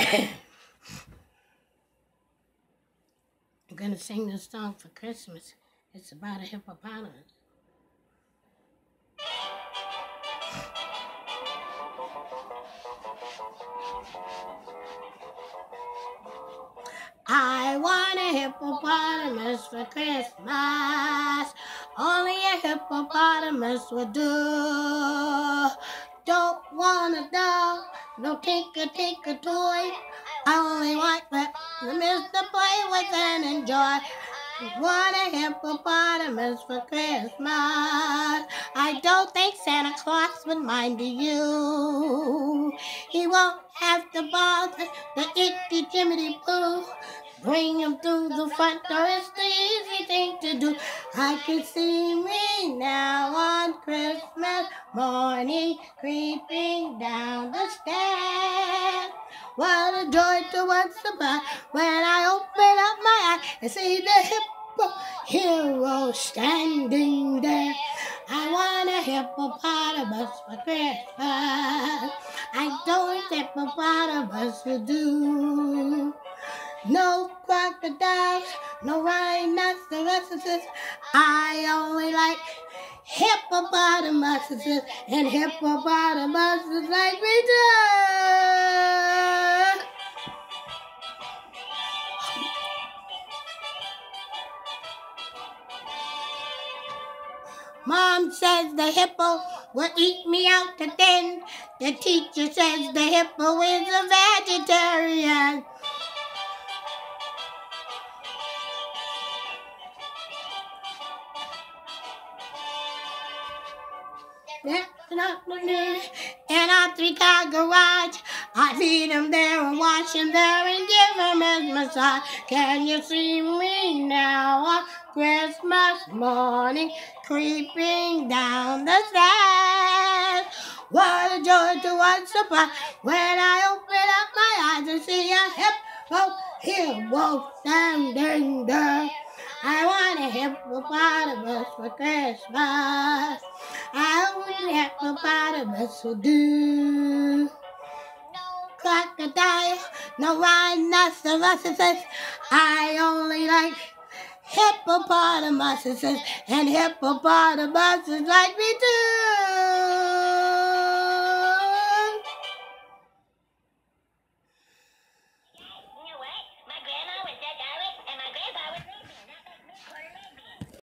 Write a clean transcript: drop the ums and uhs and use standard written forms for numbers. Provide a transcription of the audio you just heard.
I'm going to sing this song for Christmas. It's about a hippopotamus. I want a hippopotamus for Christmas. Only a hippopotamus would do. Don't want a dog, no tinker toy. I only want the miss to play with and enjoy. Want a hippopotamus for Christmas. I don't think Santa Claus would mind you. He won't have to bother the itty Jiminy Boo. Bring him through the front door, it's the easy thing to do. I can see me now on Christmas morning, creeping down the stairs. What a joy to once upon when I open up my eyes and see the hippo hero standing there. I want a hippopotamus for Christmas. I don't think hippopotamus will do. No crocodiles, no rhinoceroses. I only like hippopotamuses, and hippopotamuses like me too. Mom says the hippo will eat me out to den. The teacher says the hippo is a vegetarian. In our three-car garage, I feed him there and wash him there and give him his massage. Can you see me now on Christmas morning, creeping down the stairs? What a joy to once upon when I open up my eyes and see a hippo standing there. I want a hippopotamus for Christmas. I want a hippopotamus will do. No crocodile, no rhinoceroses. I only like hippopotamuses, and hippopotamuses like me too.